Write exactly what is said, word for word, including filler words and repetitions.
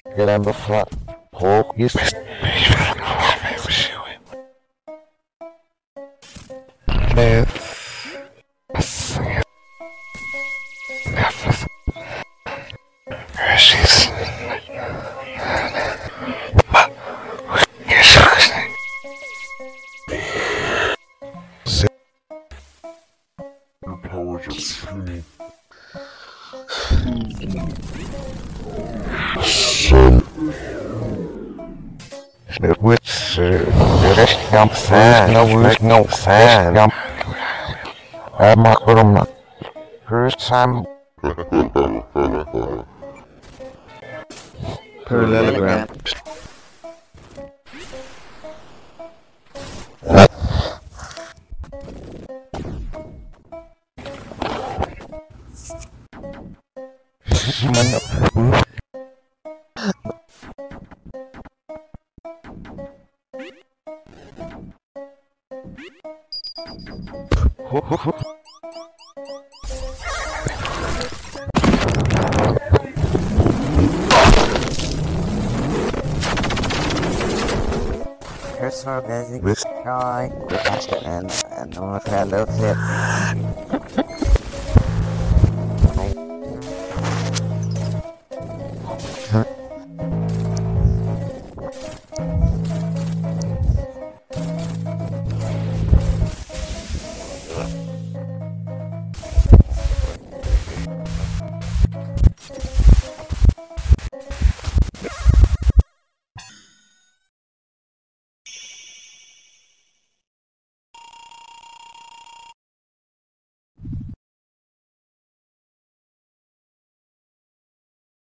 Remember flat. Hawk is. Which rest jump sand, no roost, no sand. I'm not going to first time Parallelogram. Personal basic destroy and and no fellowship. Huh?